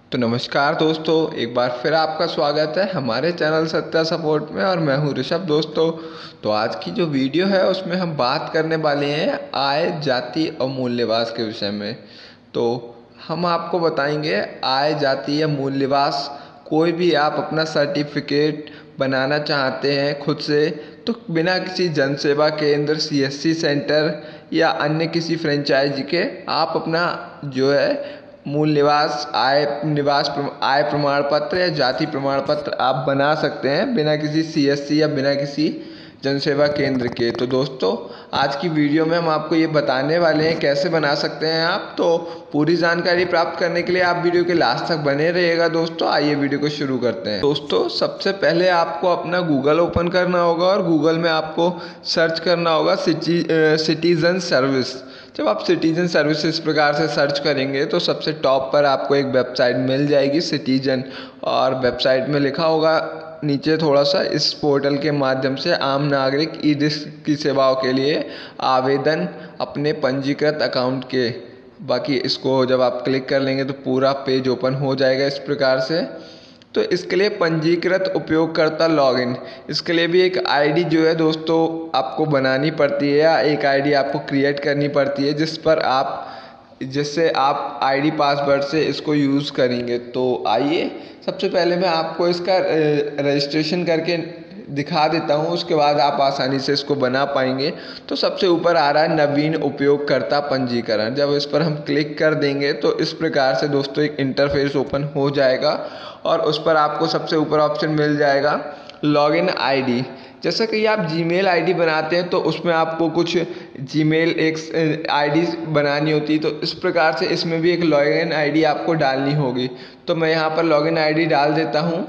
तो नमस्कार दोस्तों, एक बार फिर आपका स्वागत है हमारे चैनल सत्या सपोर्ट में। और मैं हूं ऋषभ दोस्तों। तो आज की जो वीडियो है उसमें हम बात करने वाले हैं आय, जाति और मूल्यवास के विषय में। तो हम आपको बताएंगे आय, जाति या मूल्यवास, कोई भी आप अपना सर्टिफिकेट बनाना चाहते हैं खुद से, तो बिना किसी जनसेवा केंद्र, सीएससी सेंटर या अन्य किसी फ्रेंचाइजी के आप अपना जो है मूल निवास, आय प्रमाण पत्र या जाति प्रमाण पत्र आप बना सकते हैं बिना किसी सीएससी या बिना किसी जनसेवा केंद्र के। तो दोस्तों, आज की वीडियो में हम आपको ये बताने वाले हैं कैसे बना सकते हैं आप। तो पूरी जानकारी प्राप्त करने के लिए आप वीडियो के लास्ट तक बने रहिएगा। दोस्तों आइए वीडियो को शुरू करते हैं। दोस्तों, सबसे पहले आपको अपना गूगल ओपन करना होगा और गूगल में आपको सर्च करना होगा सिटीजन सर्विस। जब आप सिटीजन सर्विस इस प्रकार से सर्च करेंगे तो सबसे टॉप पर आपको एक वेबसाइट मिल जाएगी, सिटीजन। और वेबसाइट में लिखा होगा नीचे थोड़ा सा, इस पोर्टल के माध्यम से आम नागरिक ई डिस्क की सेवाओं के लिए आवेदन अपने पंजीकृत अकाउंट के। बाकी इसको जब आप क्लिक कर लेंगे तो पूरा पेज ओपन हो जाएगा इस प्रकार से। तो इसके लिए पंजीकृत उपयोगकर्ता लॉगिन, इसके लिए भी एक आईडी जो है दोस्तों आपको बनानी पड़ती है, या एक आईडी आपको क्रिएट करनी पड़ती है जिससे आप आईडी पासवर्ड से इसको यूज़ करेंगे। तो आइए सबसे पहले मैं आपको इसका रजिस्ट्रेशन करके दिखा देता हूँ, उसके बाद आप आसानी से इसको बना पाएंगे। तो सबसे ऊपर आ रहा है नवीन उपयोगकर्ता पंजीकरण। जब इस पर हम क्लिक कर देंगे तो इस प्रकार से दोस्तों एक इंटरफेस ओपन हो जाएगा और उस पर आपको सबसे ऊपर ऑप्शन मिल जाएगा लॉगिन आईडी। जैसा कि आप जीमेल आईडी बनाते हैं तो उसमें आपको कुछ जीमेल एक आईडी बनानी होती है, तो इस प्रकार से इसमें भी एक लॉगिन आईडी आपको डालनी होगी। तो मैं यहाँ पर लॉगिन आईडी डाल देता हूँ,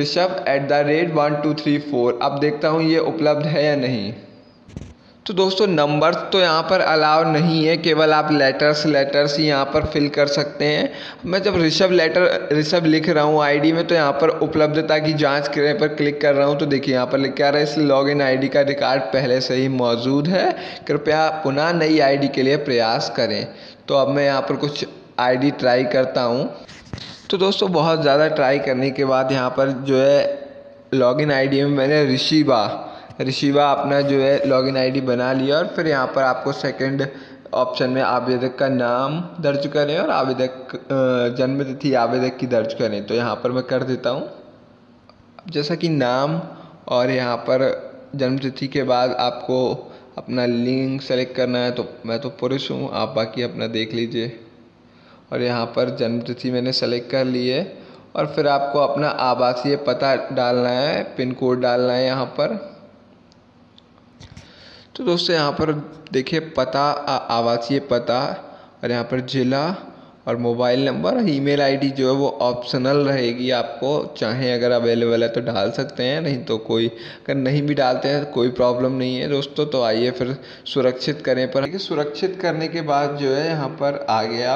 ऋषभ@1234। अब देखता हूँ ये उपलब्ध है या नहीं। तो दोस्तों, नंबर्स तो यहाँ पर अलाउ नहीं है, केवल आप लेटर्स ही यहाँ पर फिल कर सकते हैं। मैं जब ऋषभ लिख रहा हूँ आईडी में, तो यहाँ पर उपलब्धता की जांच करने पर क्लिक कर रहा हूँ तो देखिए यहाँ पर लिख के आ रहा है, इस लॉगिन आईडी का रिकॉर्ड पहले से ही मौजूद है, कृपया पुनः नई आईडी के लिए प्रयास करें। तो अब मैं यहाँ पर कुछ आईडी ट्राई करता हूँ। तो दोस्तों, बहुत ज़्यादा ट्राई करने के बाद यहाँ पर जो है लॉगिन आईडी में मैंने ऋषिवा अपना जो है लॉगिन आईडी बना लिया। और फिर यहाँ पर आपको सेकंड ऑप्शन में आवेदक का नाम दर्ज करें और जन्म तिथि आवेदक की दर्ज करें। तो यहाँ पर मैं कर देता हूँ, जैसा कि नाम और यहाँ पर जन्म तिथि के बाद आपको अपना लिंग सेलेक्ट करना है। तो मैं तो पुरुष हूँ, आप बाकी अपना देख लीजिए। और यहाँ पर जन्म तिथि मैंने सेलेक्ट कर ली है और फिर आपको अपना आवासीय पता डालना है, पिन कोड डालना है यहाँ पर। तो दोस्तों, यहाँ पर देखिए पता, आवासीय पता और यहाँ पर ज़िला और मोबाइल नंबर और ईमेल आईडी जो है वो ऑप्शनल रहेगी। आपको चाहे अगर अवेलेबल है तो डाल सकते हैं, नहीं तो अगर नहीं भी डालते हैं तो कोई प्रॉब्लम नहीं है दोस्तों। तो आइए फिर सुरक्षित करें पर देखिए, सुरक्षित करने के बाद जो है यहाँ पर आ गया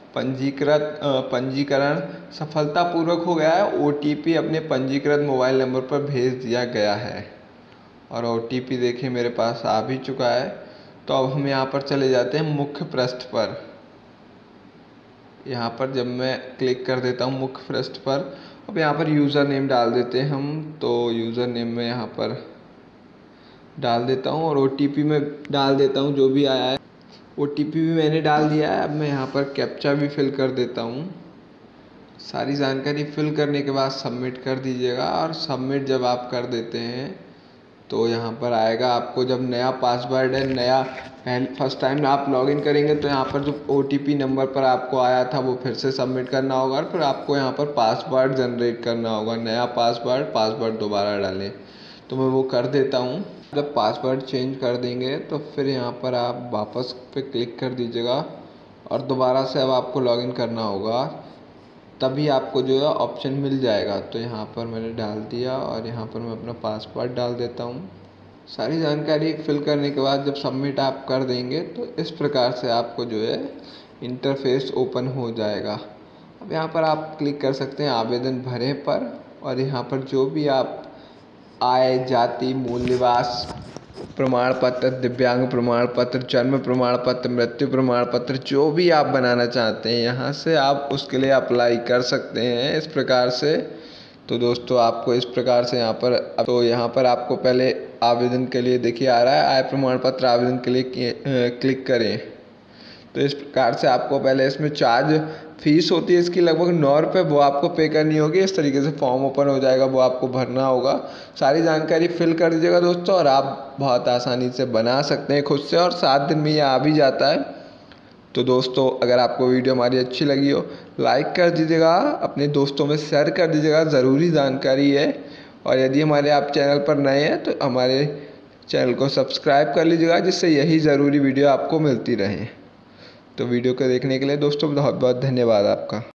पंजीकरण सफलतापूर्वक हो गया है। ओटीपी अपने पंजीकृत मोबाइल नंबर पर भेज दिया गया है और ओटीपी देखिए मेरे पास आ भी चुका है। तो अब हम यहाँ पर चले जाते हैं मुख्य पृष्ठ पर। यहाँ पर जब मैं क्लिक कर देता हूँ मुख्य पृष्ठ पर, अब यहाँ पर यूज़र नेम डाल देते हैं हम। तो यूज़र नेम में यहाँ पर डाल देता हूँ और ओटीपी में डाल देता हूँ जो भी आया है। ओटीपी भी मैंने डाल दिया है। अब मैं यहाँ पर कैप्चा भी फिल कर देता हूँ। सारी जानकारी फिल करने के बाद सबमिट कर दीजिएगा। और सबमिट जब आप कर देते हैं तो यहाँ पर आएगा, आपको जब नया पासवर्ड है, फर्स्ट टाइम आप लॉगिन करेंगे तो यहाँ पर जो ओटीपी नंबर पर आपको आया था वो फिर से सबमिट करना होगा और फिर आपको यहाँ पर पासवर्ड जनरेट करना होगा, नया पासवर्ड दोबारा डालें। तो मैं वो कर देता हूँ। जब पासवर्ड चेंज कर देंगे तो फिर यहाँ पर आप वापस पे क्लिक कर दीजिएगा और दोबारा से अब आपको लॉगिन करना होगा, तभी आपको जो है ऑप्शन मिल जाएगा। तो यहाँ पर मैंने डाल दिया और यहाँ पर मैं अपना पासवर्ड डाल देता हूँ। सारी जानकारी फिल करने के बाद जब सबमिट आप कर देंगे तो इस प्रकार से आपको जो है इंटरफेस ओपन हो जाएगा। अब यहाँ पर आप क्लिक कर सकते हैं आवेदन भरे पर, और यहाँ पर जो भी आप आय, जाति, मूल निवास प्रमाण पत्र, दिव्यांग प्रमाण पत्र, जन्म प्रमाण पत्र, मृत्यु प्रमाण पत्र, जो भी आप बनाना चाहते हैं यहाँ से आप उसके लिए अप्लाई कर सकते हैं इस प्रकार से। तो दोस्तों आपको इस प्रकार से यहाँ पर आपको पहले आवेदन के लिए देखिए आ रहा है आय प्रमाण पत्र आवेदन के लिए क्लिक करें। तो इस प्रकार से आपको पहले इसमें चार्ज फीस होती है इसकी लगभग 9 रुपये, वो आपको पे करनी होगी। इस तरीके से फॉर्म ओपन हो जाएगा, वो आपको भरना होगा। सारी जानकारी फिल कर दीजिएगा दोस्तों और आप बहुत आसानी से बना सकते हैं खुद से, और 7 दिन में ये आ भी जाता है। तो दोस्तों अगर आपको वीडियो हमारी अच्छी लगी हो लाइक कर दीजिएगा, अपने दोस्तों में शेयर कर दीजिएगा, ज़रूरी जानकारी है। और यदि हमारे आप चैनल पर नए हैं तो हमारे चैनल को सब्सक्राइब कर लीजिएगा, जिससे यही ज़रूरी वीडियो आपको मिलती रहे। तो वीडियो को देखने के लिए दोस्तों बहुत बहुत धन्यवाद आपका।